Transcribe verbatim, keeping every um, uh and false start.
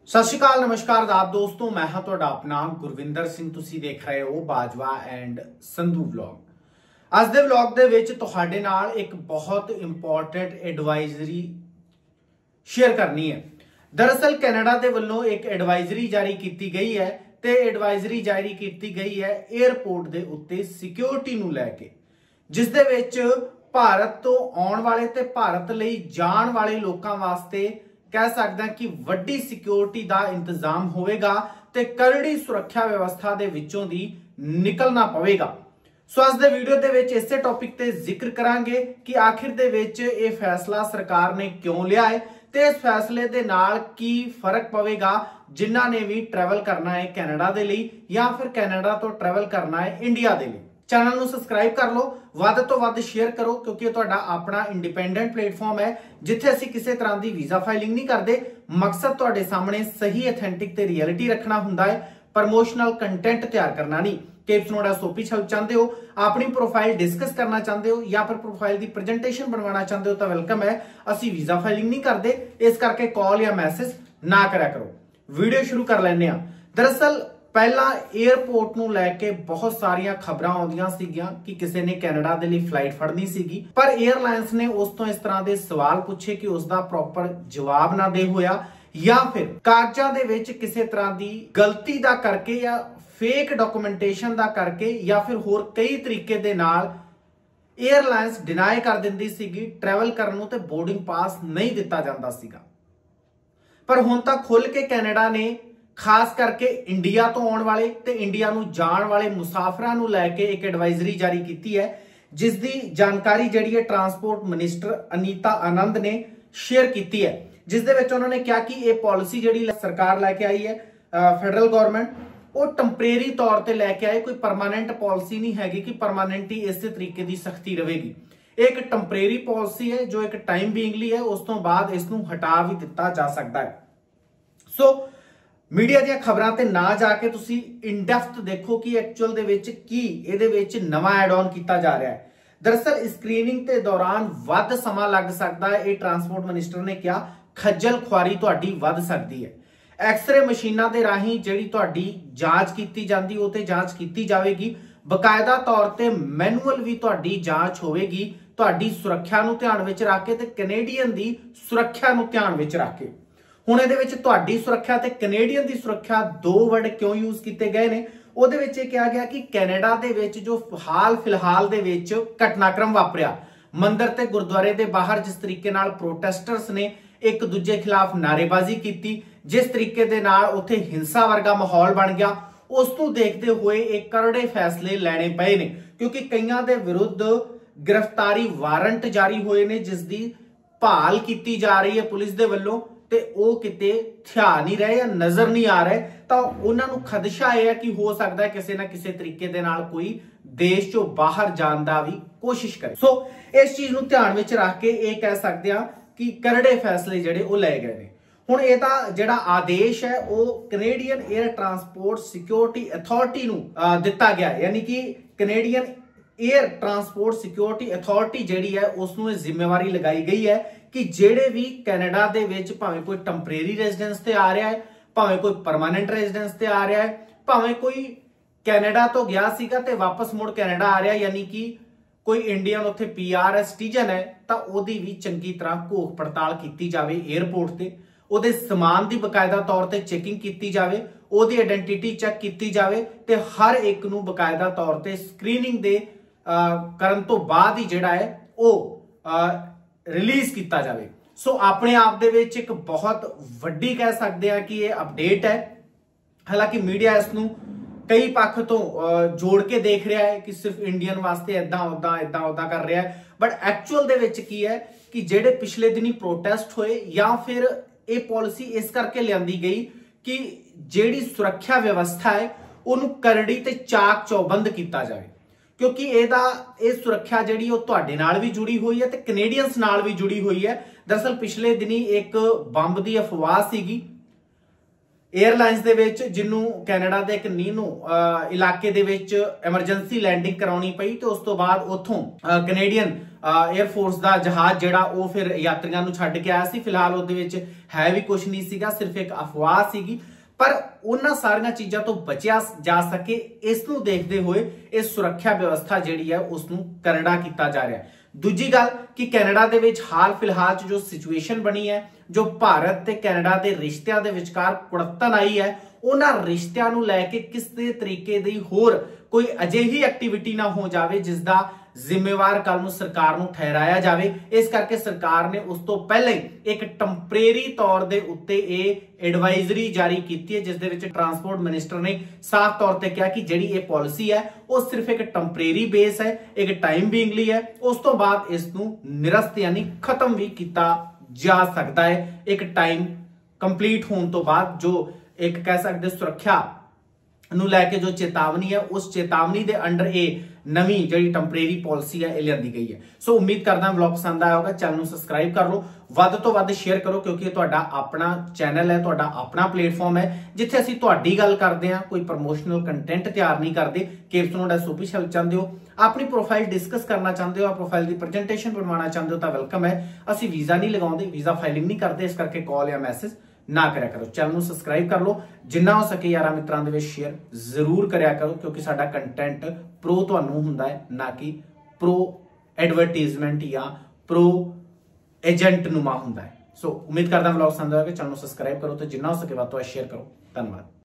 सत श्री अकाल, नमस्कार आदाब दोस्तों, मैं हाँ तुहाडा अपना गुरविंदर सिंह। तुसीं देख रहे हो बाजवा एंड संधू व्लॉग। अज दे व्लॉग दे विच तुहाडे नाल एक बहुत इंपॉर्टेंट एडवाइजरी शेयर करनी है। दरअसल कैनेडा दे वल्लों एक एडवाइजरी जारी की गई है ते एडवाइजरी जारी की गई है एयरपोर्ट दे उत्ते सिक्योरिटी नूं लैके, जिस दे विच भारत तो आउण वाले ते भारत लई जाण वाले लोकां वास्ते कह सकदा कि वड्डी सिक्योरिटी का इंतजाम होवेगा ते करड़ी सुरक्षा व्यवस्था दे विचों दी निकलना पवेगा। सो अज दे वीडियो दे विच इसे टॉपिक ते जिक्र करांगे कि आखिर दे विच ये फैसला सरकार ने क्यों लिया है ते इस फैसले दे नाल की फर्क पवेगा जिन्हां ने भी ट्रैवल करना है कैनेडा दे लई या फिर कैनेडा तो ट्रैवल करना है इंडिया दे लई। चैनल नूं सबसक्राइब कर लो, वध तो वध शेयर करो, क्योंकि ये तुहाडा अपना इंडिपेंडेंट प्लेटफॉर्म है जिथे असीं किसी तरह की वीजा फाइलिंग नहीं करते। मकसद तुहाडे सामने सही ऑथेंटिक ते रियलिटी रखना हुंदा है, प्रमोशनल कंटेंट तैयार करना नहीं। टिप्स नोट सोपी हेल्प चाहते हो, अपनी प्रोफाइल डिस्कस करना चाहते हो या फिर प्रोफाइल की प्रेजेंटेशन बनवाना चाहते हो तो वेलकम है। असीं वीजा फाइलिंग नहीं करते, इस करके कॉल या मैसेज ना करा करो। वीडियो शुरू कर लैंदे आ। दरअसल पहला एयरपोर्ट नूं लैके बहुत सारिया खबरां आउंदियां सीगियां कि किसी ने कैनेडा दे लई फ्लाइट फड़नी सीगी, पर एयरलाइंस ने उस तो इस तरह के सवाल पूछे कि उसका प्रॉपर जवाब ना दे होया या फिर कागजां दे विच किसी तरह की गलती दा करके या फेक डॉक्यूमेंटेशन दा करके या फिर होर कई तरीके दे नाल एयरलाइंस डिनाई कर दिंदी सीगी, ट्रैवल करन नूं ते बोर्डिंग पास नहीं दिता जांदा सीगा। पर हुण तां खुल के कैनेडा ने खास करके इंडिया तो आने वाले ते इंडिया नूं जाण वाले मुसाफिरां नूं लैके एक एडवाइजरी जारी की है, जिसकी जानकारी जिहड़ी है ट्रांसपोर्ट मिनिस्टर अनीता आनंद ने शेयर की है, जिस दे विच उन्होंने कहा कि यह पॉलिसी जिहड़ी सरकार लैके आई है फेडरल गवर्नमेंट वो टंपरेरी तौर पर लैके आए, कोई परमानेंट पॉलिसी नहीं हैगी कि परमानेंट ही इस तरीके की सख्ती रहेगी। एक टंपरेरी पॉलिसी है जो एक टाइम बीइंगली है, उस तो बाद इसनूं हटा भी दिता जा सकता है। सो so, मीडिया दी खबरां ते ना जाके तुसी इन डेप्थ देखो कि एक्चुअल दे विच की इहदे विच नवां ऐड ऑन कीता जा रहा है। दरअसल स्क्रीनिंग के दौरान वध समा लग सकता है, ये ट्रांसपोर्ट मिनिस्टर ने कहा। खज्जल खुआरी तुहाडी वध सकदी है। एक्सरे मशीनां दे राहीं जिहड़ी तुहाडी जांच कीती जांदी उह ते जांच कीती जावेगी, बकायदा तौर ते मैनुअल भी तुहाडी जांच होवेगी, तुहाडी सुरक्षा नूं ध्यान विच रख के ते कैनेडियन दी सुरक्षा नूं ध्यान विच रख के। हुण इहदे विच तुहाडी सुरक्षा ते कैनेडियन दी सुरक्षा दो वर्ड क्यों यूज किए गए ने, उहदे विच इह कहा गया कि कैनेडा दे विच जो हाल फिलहाल दे विच घटनाक्रम वापरिया, मंदिर ते गुरुद्वारे दे बाहर जिस तरीके नाल प्रोटेस्टर्स ने एक दूजे खिलाफ नारेबाजी की, जिस तरीके दे नाल उत्थे हिंसा वर्गा माहौल बन गया, उस तों देखते हुए एक करड़े फैसले लैणे पए ने, क्योंकि कईयां दे विरुद्ध गिरफ्तारी वारंट जारी होए ने, जिस दी भाल की जा रही है पुलिस दे वल्लों, ते ओ किते थिया नहीं रहे या नजर नहीं आ रहे, तो उन्होंने खदशा है कि हो सकता है किसी ना किसी तरीके दे नाल कोई देश चों बाहर जाण दा भी कोशिश करे। सो इस चीज नूं ध्यान विच रख के ये कह सकते हैं कि करड़े फैसले जिहड़े वो लए गए ने। हुण इहदा जिहड़ा आदेश है वो Canadian air transport security authority नूं दिता गया है, यानी कि Canadian air transport security authority जिहड़ी है उसनूं जिम्मेवारी लगाई गई है कि जेड़े भी कैनेडा दे विच भावें कोई टंपरेरी रेजिडेंस ते आ रहा है, भावें कोई परमानेंट रेजिडेंस ते आ रहा है, भावें कोई कैनेडा तो गया सीगा ते वापस मुड़ कैनेडा आ रहा है, यानी कि कोई इंडियन उत्थे पी आर है, सिटीजन है, तो ओदी भी चंगी तरह घोख पड़ताल की जाए एयरपोर्ट ते, ओदे समान की बकायदा तौर पर चैकिंग की जाए, ओदी आइडेंटिटी चैक की जाए ते हर एक नूं बकायदा तौर पर स्क्रीनिंग दे करन तो बाद ही जिहड़ा है वो रिलीज किया जाए। सो अपने आप दे विच एक बहुत वड्डी कह सकते हैं कि ये अपडेट है। हालांकि मीडिया इसनूं कई पक्ष तो जोड़ के देख रहा है कि सिर्फ इंडियन वास्ते इदां उदां इदां उदां कर रहा है, बट एक्चुअल दे विच की है कि जेडे पिछले दिनी प्रोटेस्ट होए या फिर ये पॉलिसी इस करके लियांदी गई कि जेड़ी सुरक्षा व्यवस्था है उन्होंने करड़ी ते चाक चौबंद किया जाए, क्योंकि एदा ये सुरक्षा जिहड़ी ओह तुहाडे नाल भी जुड़ी हुई है ते कैनेडियंस नाल भी जुड़ी हुई है। दरअसल पिछले दिनी एक बंब की अफवाह सीगी एयरलाइंस ਦੇ ਵਿੱਚ ਜਿਹਨੂੰ ਕੈਨੇਡਾ ਦੇ ਇੱਕ ਨੀਨੋ ਇਲਾਕੇ ਦੇ ਵਿੱਚ ਐਮਰਜੈਂਸੀ ਲੈਂਡਿੰਗ ਕਰਾਉਣੀ ਪਈ ਤੇ ਉਸ ਤੋਂ ਬਾਅਦ ਉੱਥੋਂ ਕੈਨੇਡੀਅਨ 에ਅਰ ਫੋਰਸ ਦਾ ਜਹਾਜ਼ ਜਿਹੜਾ ਉਹ ਫਿਰ ਯਾਤਰੀਆਂ ਨੂੰ ਛੱਡ ਕੇ ਆਇਆ ਸੀ। ਫਿਲਹਾਲ ਉਹਦੇ ਵਿੱਚ ਹੈ ਵੀ ਕੁਝ ਨਹੀਂ ਸੀਗਾ, ਸਿਰਫ ਇੱਕ ਅਫਵਾਹ ਸੀਗੀ, पर उन्हां सारियां चीज़ां तो बचिया जा सके इस नूं देखते हुए इस सुरक्षा व्यवस्था जिहड़ी है उसनूं करड़ा कीता जा रहा है। दूजी गल कि कैनेडा दे विच हाल फिलहाल च जो सिचुएशन बनी है, जो भारत ते कैनेडा दे रिश्तियां दे विचकार कुड़तन आई है, उन्हां रिश्तियां नूं लैके किसी तरीके दी होर कोई अजिही एक्टिविटी ना हो जाए जिसका जिम्मेवार कल नूं सरकार नूं ठहराया जाए। इस करके सरकार ने उस तो पहले एक टंपरेरी तौर दे उत्ते ये एडवाइजरी जारी की है, जिस दे विच ट्रांसपोर्ट मिनिस्टर ने साफ तौर पर कहा कि जिहड़ी ये पॉलिसी है वो सिर्फ एक टंपरेरी बेस है, एक टाइम बीइंग लई है, उस तो बाद इस नूं निरस्त यानी खत्म भी किया जा सकता है एक टाइम कंप्लीट होने तो बाद। जो एक कह सकते सुरक्षा ਨੂੰ ਲੈ ਕੇ जो चेतावनी है उस चेतावनी के अंडर ये नवी जी टंपरेरी पॉलिसी है ये लियांदी गई है। सो उम्मीद करदा व्लॉग पसंद आया होगा, चैनल सबसक्राइब कर लो, ਵੱਧ ਤੋਂ ਵੱਧ शेयर करो क्योंकि ये ਤੁਹਾਡਾ अपना चैनल है, ਤੁਹਾਡਾ अपना प्लेटफॉर्म है जिथे ਅਸੀਂ ਤੁਹਾਡੀ ਗੱਲ ਕਰਦੇ हैं, कोई प्रमोशनल कंटेंट तैयार नहीं करते। केप्स नोड ऑफिशियल चाहते हो, अपनी प्रोफाइल डिस्कस करना चाहते हो, प्रोफाइल की प्रेजेंटेशन बनवाना चाहते हो तो वेलकम है। ਅਸੀਂ वीज़ा नहीं लगाते, वीज़ा फाइलिंग नहीं करते, इस करके कॉल या मैसेज ना करा करो। चैनल सबसक्राइब कर लो, जिन्ना हो सके यार मित्रां दे विच शेयर जरूर करया करो क्योंकि साडा कंटेंट प्रो तुहानूं हुंदा है, ना कि प्रो एडवरटाइजमेंट या प्रो एजेंट नुमा हुंदा है। सो उम्मीद करदा व्लॉग पसंद आएगा, चैनल सबसक्राइब करो तो जिन्ना हो सके बात तो शेयर करो। धन्यवाद।